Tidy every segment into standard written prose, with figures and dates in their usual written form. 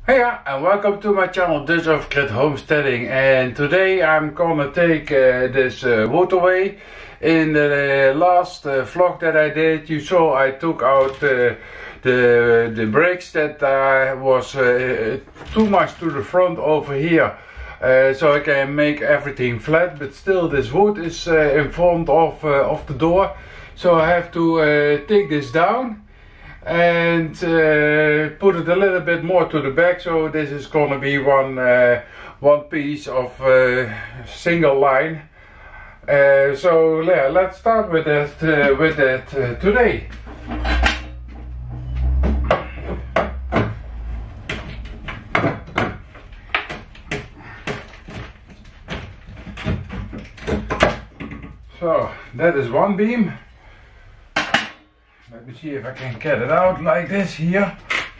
Hey and welcome to my channel Dutch Off Grid Homesteading, and today I'm gonna take this wood away. In the last vlog that I did, you saw I took out the brakes that was too much to the front over here, so I can make everything flat, but still this wood is in front of the door, so I have to take this down and put it a little bit more to the back. So this is gonna be one piece of single line. So yeah, let's start with that today. So that is one beam. Let me see if I can get it out like this here.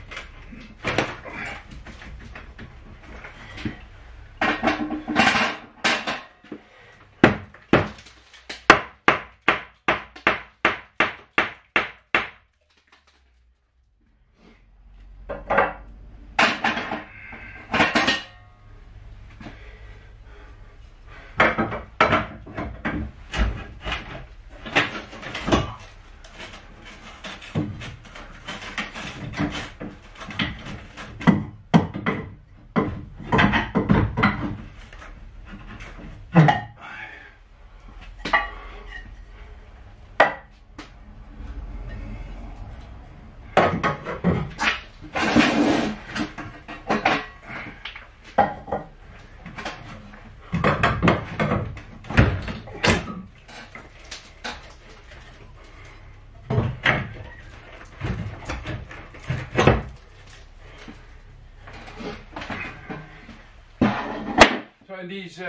And these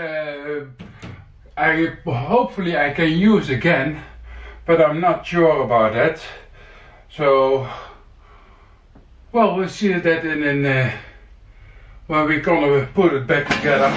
hopefully I can use again, but I'm not sure about that. So well, we'll see that in when we're gonna put it back together.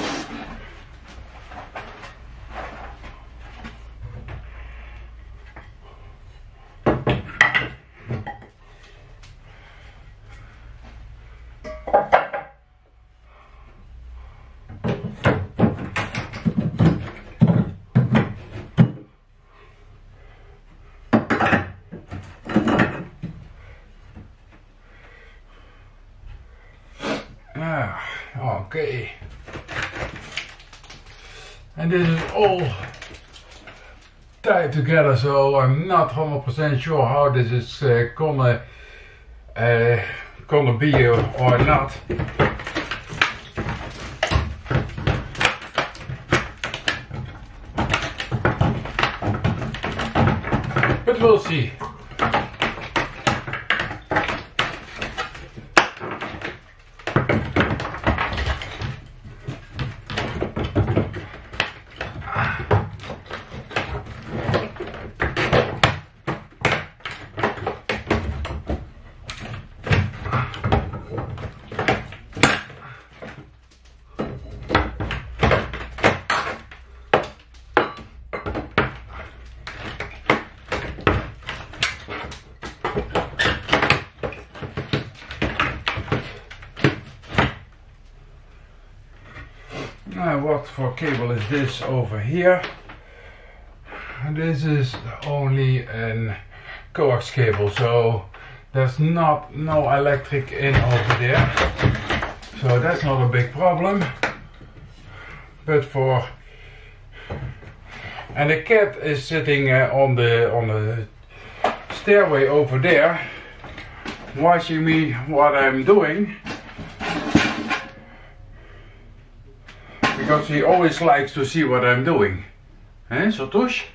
Okay, and this is all tied together, so I'm not 100% sure how this is gonna be or not. But we'll see. What for cable is this over here? This is only a coax cable, so there's no electric in over there, so that's not a big problem. But and the cat is sitting on the stairway over there, watching me what I'm doing, because he always likes to see what I'm doing. Eh, Satosh?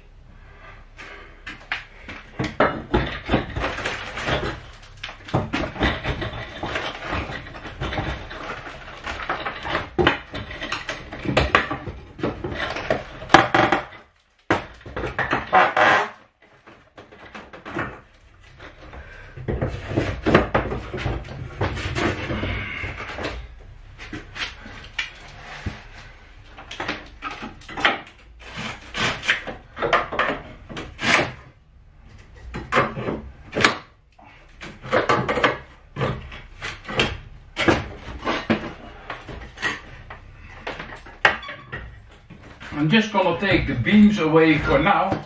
I'm just gonna take the beams away for now.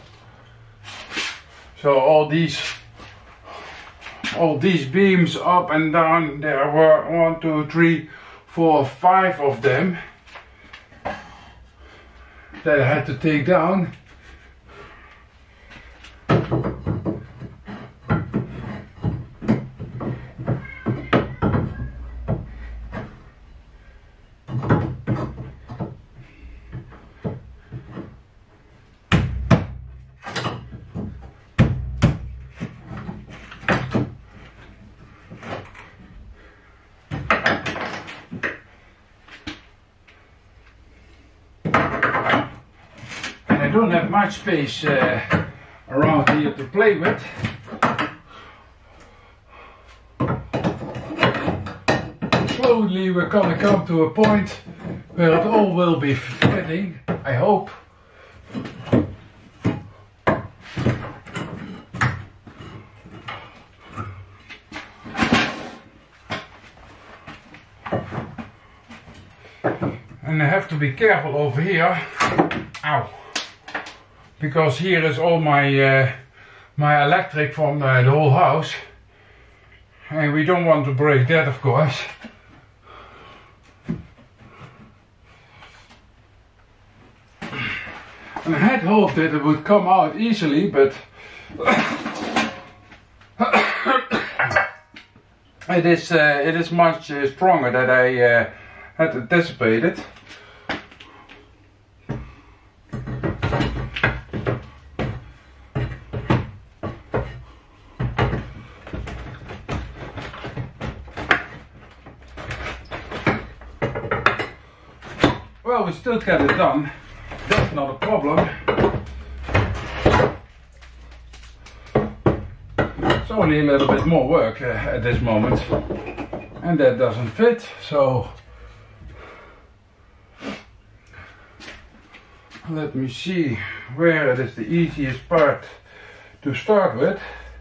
So all these beams up and down, there were 1, 2, 3, 4, 5 of them that I had to take down. I don't have much space around here to play with. Slowly we're gonna come to a point where it all will be fitting, I hope. And I have to be careful over here. Ow. Because here is all my my electric from the whole house, and we don't want to break that, of course. And I had hoped that it would come out easily, but it is much stronger than I had anticipated. Well, we still get it done. That's not a problem. It's only a little bit more work at this moment. And that doesn't fit, so let me see where it is the easiest part to start with.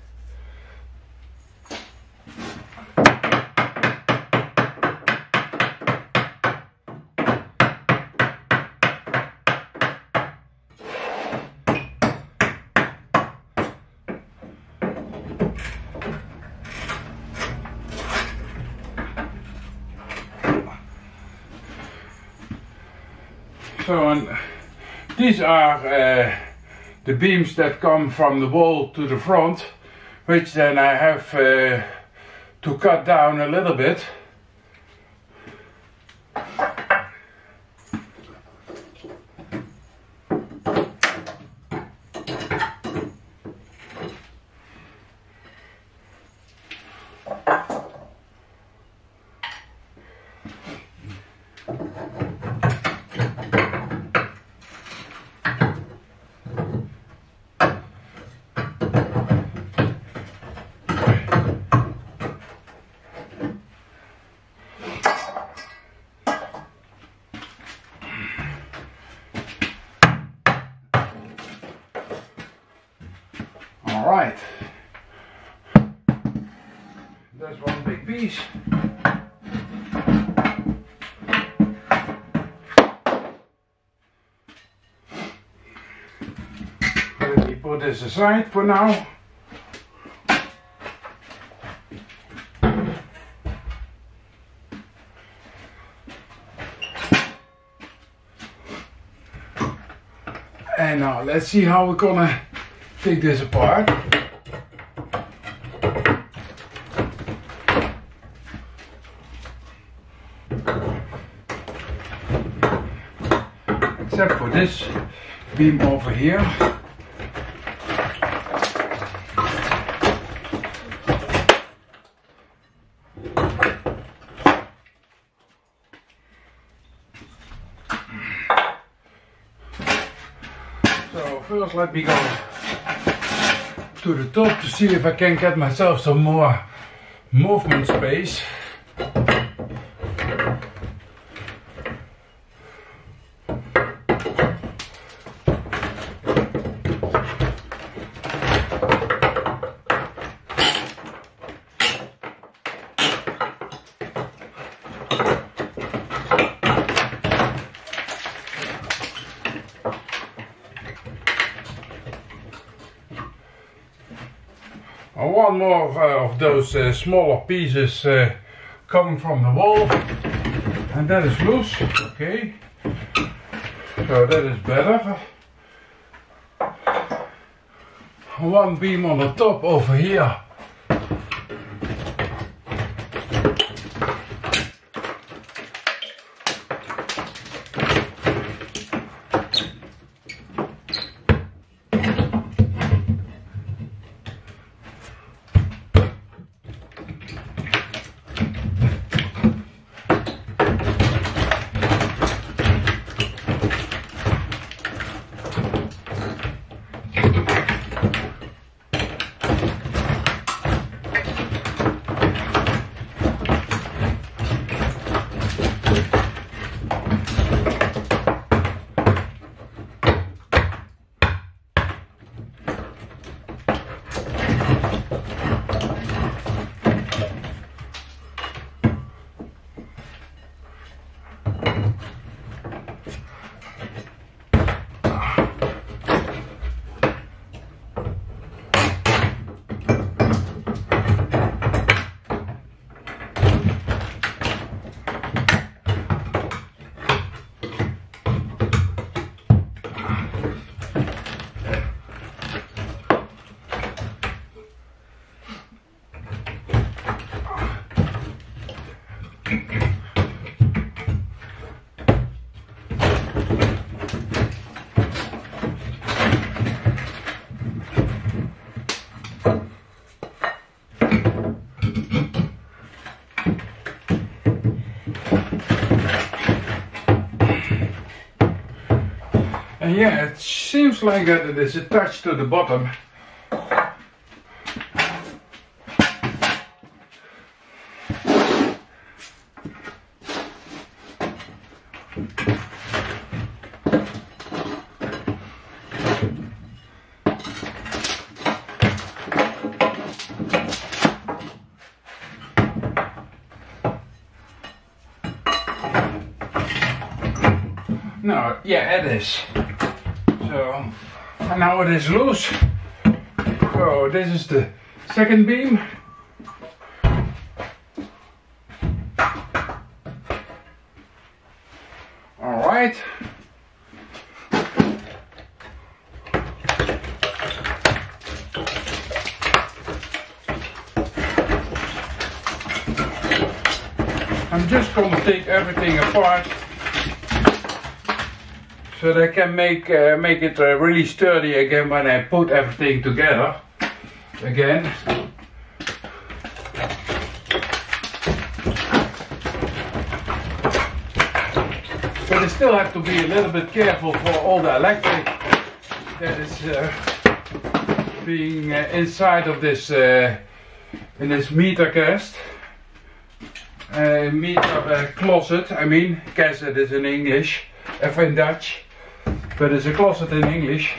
So, and these are the beams that come from the wall to the front, which then I have to cut down a little bit. Alright, that's one big piece. Let me put this aside for now. And now let's see how we're gonna take this apart. Except for this beam over here. So first let me go to the top to see if I can get myself some more movement space. one more of those smaller pieces coming from the wall, and that is loose. Okay, so that is better. One beam on the top over here. And yeah, it seems like that it is attached to the bottom. No, yeah, it is. So, and now it is loose. So this is the second beam. All right. I'm just going to take everything apart, so that I can make it really sturdy again when I put everything together again. But I still have to be a little bit careful for all the electric that is being inside of this in this meter cast. Meter closet, I mean, cassette is in English, even in Dutch. But it's a closet in English.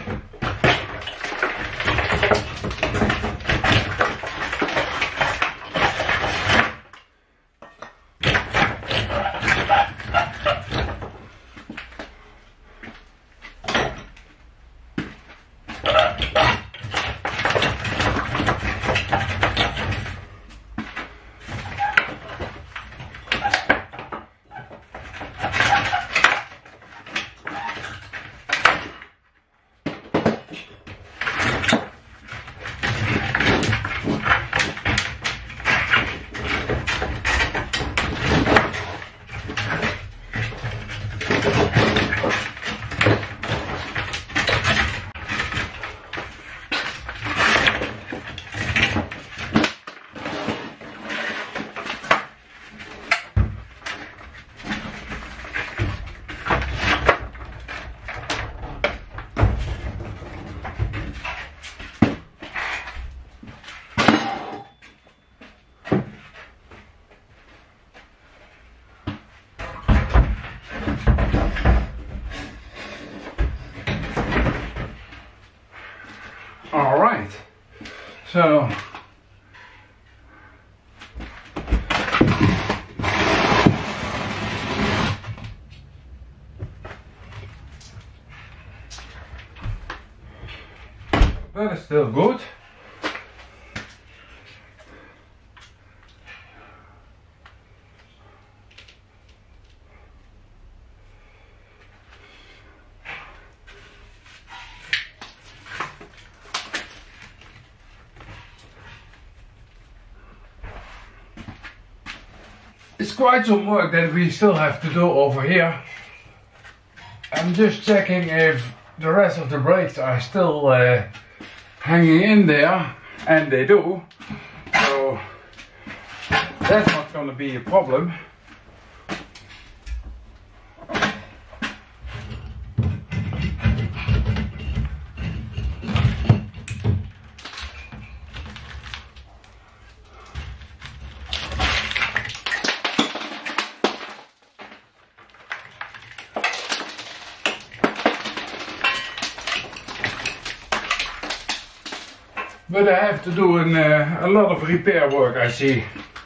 All right, so that is still good. it's quite some work that we still have to do over here. I'm just checking if the rest of the brakes are still hanging in there, and they do. So that's not going to be a problem. But I have to do a lot of repair work, I see.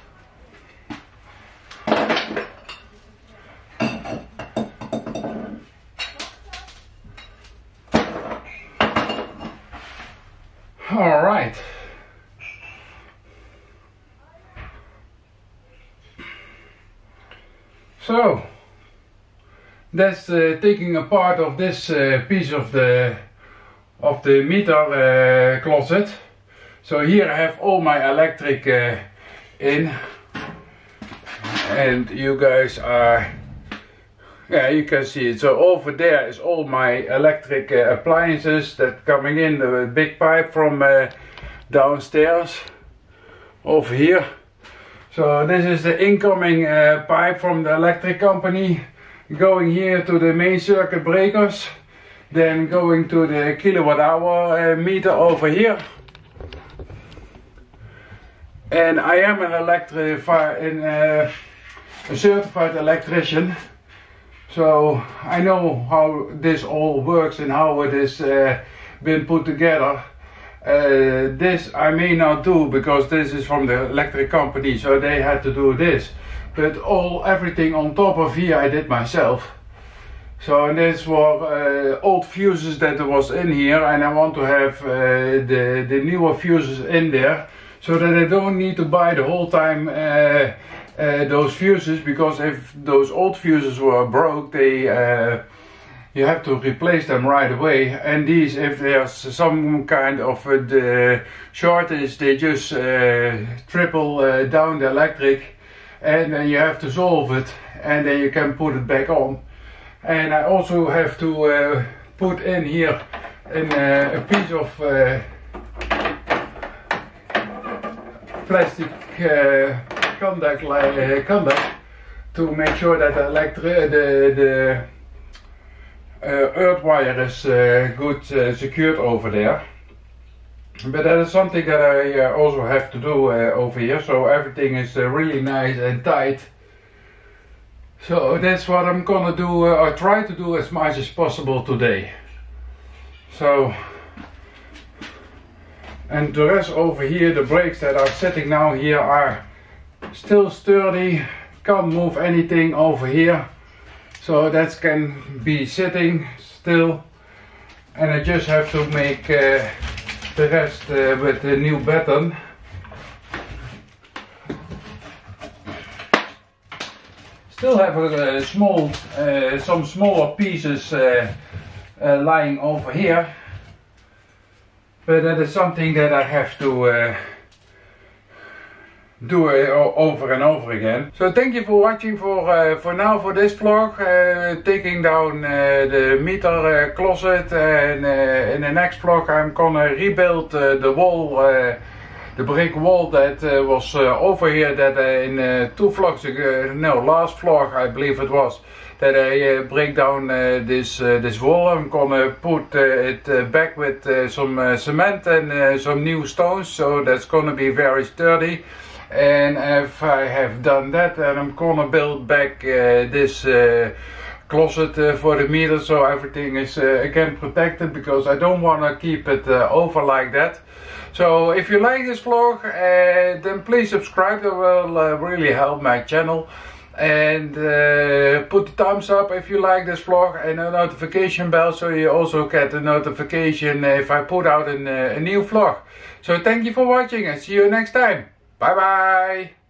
All right. So that's taking apart of this piece of the meter closet. So here I have all my electric in, and you guys are, yeah, you can see it. So over there is all my electric appliances that coming in, the big pipe from downstairs over here. So this is the incoming pipe from the electric company, going here to the main circuit breakers, then going to the kilowatt hour meter over here. And I am an a certified electrician, so I know how this all works and how it is been put together. This I may not do because this is from the electric company, so they had to do this. But everything on top of here I did myself. So this were old fuses that was in here, and I want to have the newer fuses in there, so that I don't need to buy the whole time those fuses, because if those old fuses were broke, you have to replace them right away. And these, if there's some kind of shortage, they just triple down the electric, and then you have to solve it, and then you can put it back on. And I also have to put in here a piece of plastic conduct to make sure that the earth wire is good secured over there. But that is something that I also have to do over here, so everything is really nice and tight. So that's what I'm gonna do, or try to do as much as possible today. So, and the rest over here, the brakes that are sitting now here are still sturdy, can't move anything over here. So that can be sitting still, and I just have to make the rest with the new batten. Still have a some smaller pieces lying over here, but that is something that I have to do over and over again. So thank you for watching for now for this vlog, taking down the meter closet, and in the next vlog I'm gonna rebuild the wall, the brick wall that was over here, that in 2 vlogs ago, no, last vlog I believe it was, that I break down this wall. I'm gonna put it back with some cement and some new stones, so that's gonna be very sturdy. And if I have done that, then I'm gonna build back this closet for the meter, so everything is again protected, because I don't want to keep it over like that. So if you like this vlog, then please subscribe. That will really help my channel. And put the thumbs up if you like this vlog, and a notification bell, so you also get a notification if I put out a new vlog. So thank you for watching, and see you next time. Bye bye.